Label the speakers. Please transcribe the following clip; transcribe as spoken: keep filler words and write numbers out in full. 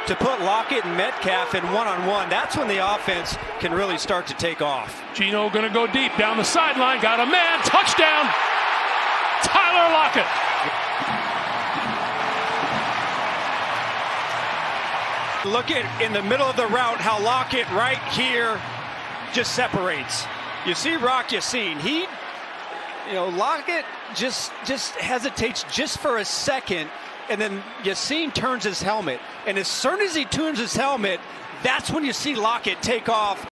Speaker 1: to put Lockett and Metcalf in one-on-one. That's when the offense can really start to take off.
Speaker 2: Geno going to go deep down the sideline. Got a man. Touchdown. Tyler Lockett.
Speaker 1: Look at in the middle of the route how Lockett right here just separates. You see Rock Yassin. He, you know, Lockett just just hesitates just for a second, and then Yassin turns his helmet. And as soon as he turns his helmet, that's when you see Lockett take off.